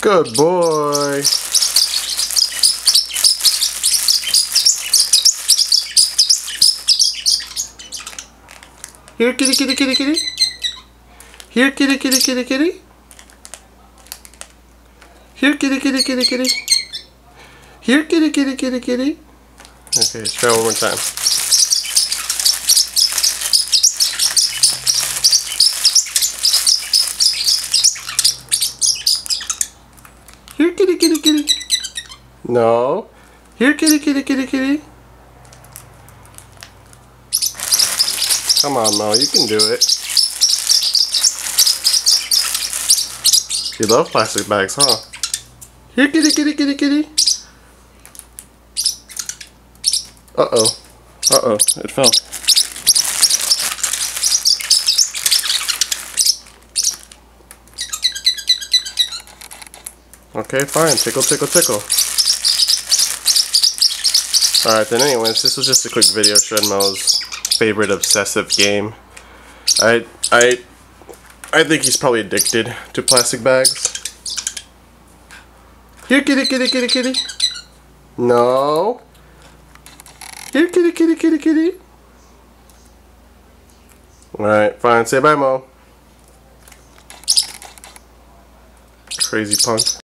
Good boy. Here, kitty, kitty, kitty, kitty. Here, kitty, kitty, kitty, kitty. Here, kitty, kitty, kitty, kitty. Here, kitty, kitty, kitty, kitty. Okay, let's try one more time. Here, kitty, kitty, kitty. No. Here, kitty, kitty, kitty, kitty. Come on, Mo, you can do it. You love plastic bags, huh? Here, kitty, kitty, kitty, kitty. Uh-oh. Uh-oh, it fell. Okay, fine. Tickle, tickle, tickle. Alright, then anyways, this was just a quick video showing Mo's favorite obsessive game. I think he's probably addicted to plastic bags. Here, kitty, kitty, kitty, kitty. No. Here, kitty, kitty, kitty, kitty. Alright, fine. Say bye, Mo. Crazy punk.